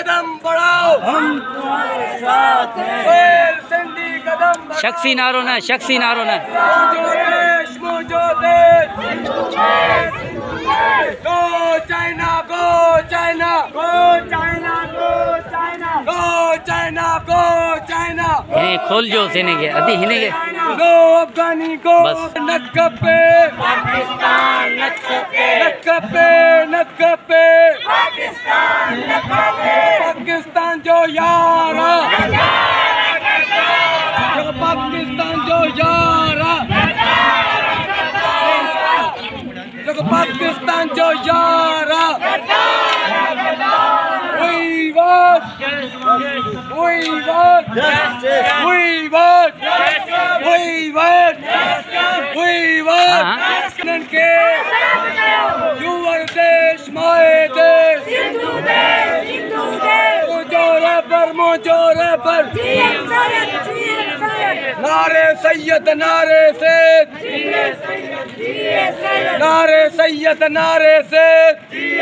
कदम बढ़ाओ, हम तुम्हारे साथ हैं। सिंधी कदम बढ़ाओ, शख्सी नारो ना, शख्सी नारो ना। मुझो देश, go China, go China, go China, go China, go China, go China. खोल जो सेने के अभी हिने के गो अफगानी, गो नक्कपे पाकिस्तान, नक्कपे नक्कपे नक्कपे पाकिस्तान, नक्कपे पाकिस्तान जो यारा, पाकिस्तान जो यारा, पाकिस्तान जो यारा। We want, we want, we want, we want, we want. के युवा देश माए देश, Sindhudesh, Sindhudesh. मुझो rubber, नारे सैयद, नारे सैयद, नारे सैयद, नारे सैयद,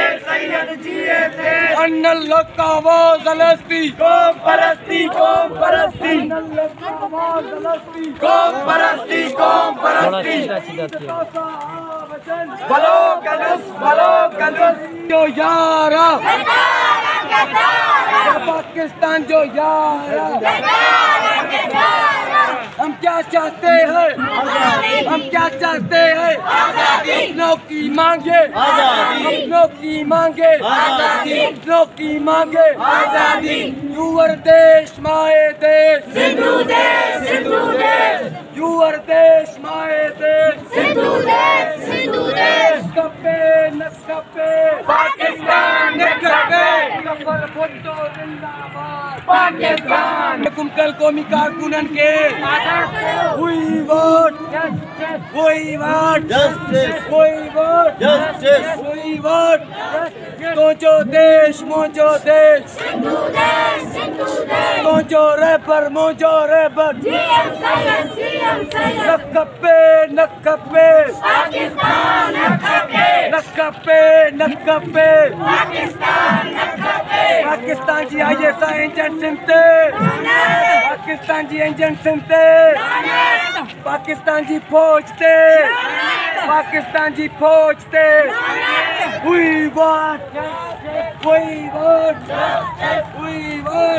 अन्नल्लाह का आवाज़ अलस्ती, कौम परस्ती, कौम परस्ती, कौम परस्ती, कौम परस्ती। बलो कलस, बलो कलस जो यारा, पाकिस्तान जो यारा। हम क्या चाहते हैं, हम क्या चाहते हैं? अपनों की मांगे, अपनों की मांगे, अपनों की मांगे, आजादी। युवर देश माए देश, सिंधु देश, सिंधु देश। युवर देश माए देश, सिंधु देश, सिंधु देश। नक्कपे नक्कपे पाकिस्तान, नक्कपे भुट्टो जिंदाबाद पाकिस्तान। कल कौमी कारकुनन के We want justice, we want justice, we want justice, we want मुझो देश, मुझो देश, सिंधु देश, सिंधु देश। मुझो रैपर, मुझो रैपर, नक्कपे नक्कपे पाकिस्तान, नक्कपे नक्कपे नक्कपे पाकिस्तान, नक्कपे। पाकिस्तान जी ISI इंजन सुनते, पाकिस्तान जी इंजन सुनते, पाकिस्तान जी फौजते, पाकिस्तान जी फौजते। We want, we want, we want।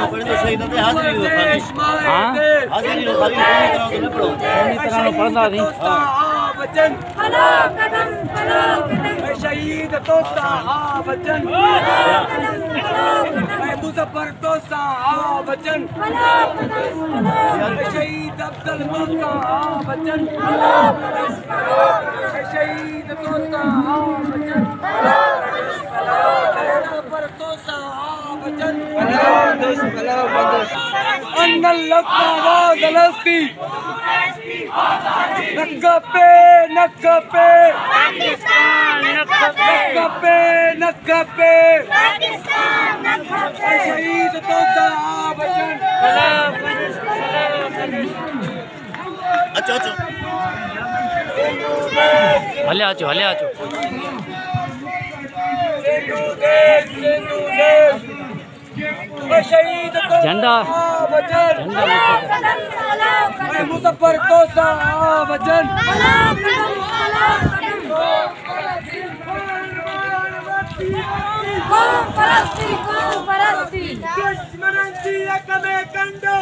देश माए देश, वचन शहीद तोसा वचन, मुजफ्फर तोसा वचन, शहीद अफजल तोसा वचन, शहीद तोसा वचन, मुजफ्फर तोसा वचन। अन्नल्लाह का आवाज़ अलस्ती, नक्कपे नक्कपे पाकिस्तान, नक्कपे नक्कपे पाकिस्तान, नक्कपे। शहीद तोसा वचन। अच्छा अच्छा हले आचो, हले आचो। शहीद झंडा, झंडा मुजफ्फर तोसा वचन। दुश्मनांची एकमे कंडो,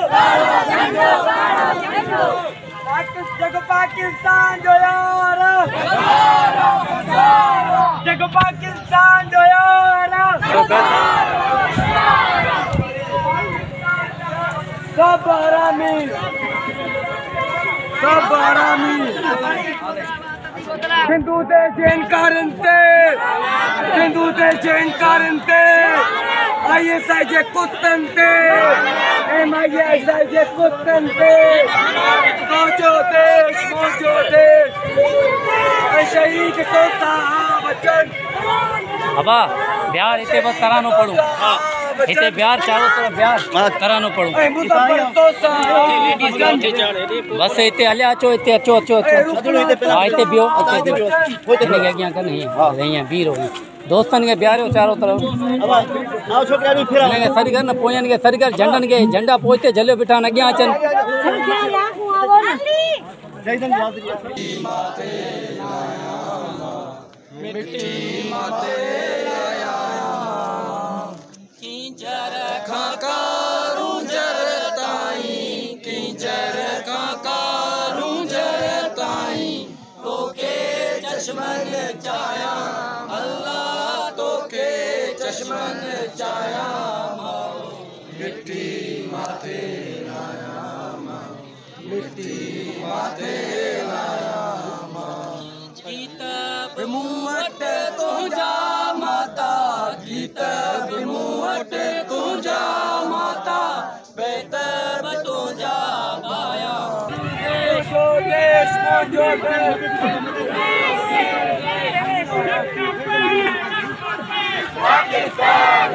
जग पाकिस्तान जो यारा, जग पाकिस्तान जो यारा। सब हरामी, सब हरामी। सिंधु देश इनकारंते, सिंधु देश इनकारंते। ISI जे कुत्तंते, MISI जे कुत्तंते। मौजो देश, मौजो देश। शहीद तोसा वचन। अबा बिहार इतने बस करानो पड़ू, इतने बिहार चारों तरफ बिहार करानो पड़ू। बस इतने हले अचो, इतने अचो अचो अचो। हाँ इतने बियो, इतने अॻियां कर, हीअं हीअं बीह रहो। दोस्तन के बिहारियो चारों तरफ इनके सरी कर न पोयन के सरी कर झंडन के झंडा पोचते जलियो बिठा न अॻियां अचनि चश्मन चाया अल्लाह तो के चश्मन चाया मिट्टी माथे लाया मिट्टी माथे लाया गीत बिमुवट तुझा माता गीत बिमुवट तुझा माता बेहतर तुझा पाया देश मुझो पाकिस्तान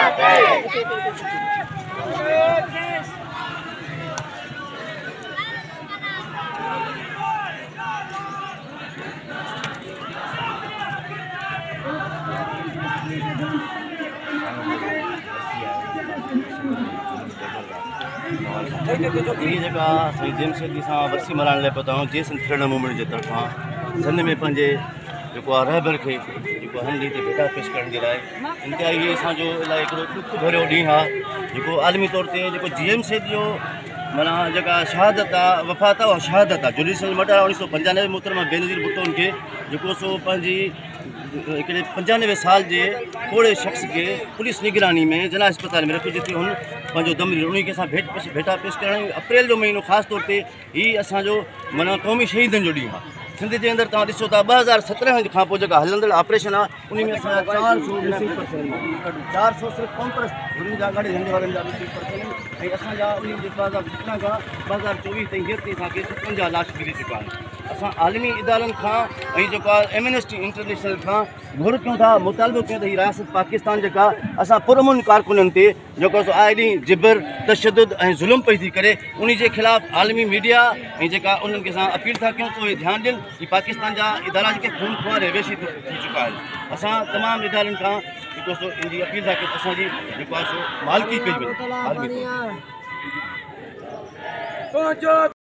सही जेमशेदी सां वरसी मल्हाइण लाइ पहुता जेसन फ्रीडम मूवमेंट जे तरफ़ां ज़न में पंहिंजे जेको आहे रहबर खे जेको हिंदी ते भेटा पेश करण जे लाइ इंतिहाई असांजो इलाही हिकिड़ो ॾुख भरियो ॾींहुं आहे जेको आलमी तौर ते जेको GMC जो माना जेका शहादत आहे वफ़ात आहे उहा शहादत आहे जुडिशल मर्डर 1995 मोहतरमा बेनज़ीर भुट्टो खे जेको सो पंहिंजी हिकिड़े 95 साल जे थोरे शख़्स खे पुलिस निगरानी में जना अस्पताल में रखियो जिते हुन पंहिंजो दम ॾिनो उन खे असां भेटा पेश करण अप्रैल जो महीनो ख़ासि तौर ते हीउ असांजो माना क़ौमी शहीदनि जो ॾींहुं आहे सिंध जे अंदरि तव्हां ॾिसो था 2017 खां पोइ जेका हलंदड़ ऑपरेशन आहे उन में असां 400 सिर्फ़ु कॉम्प्रेस हुननि जा गाॾी हलण वारनि जा ऐं असांजा उन्हनि जे 2017 खां 2024 ताईं हींअर ताईं असांखे 57 लाश मिली चुका आहिनि असां आलमी इदारनि खां ऐं जेको आहे एमनेस्टी इंटरनेशनल खां घुर कयूं था मुतालबो कयूं त हीअ रियासत पाकिस्तान जेका असां पुरअमन कारकुननि ते जेको आए ॾींहुं जिबर तशदुद ऐं ज़ुल्म पई थी करे उन जे ख़िलाफ़ आलमी मीडिया ऐं जेका उन्हनि खे असां अपील था कयूं त उहे ध्यानु ॾियनि कि पाकिस्तान जा इदारा जेके खूनख्वार रिवेशी थी चुका आहिनि असां तमामु इदारनि खां जेको सो इन जी अपील था कयूं त असांजी जेको आहे सो मालिकी कई वञे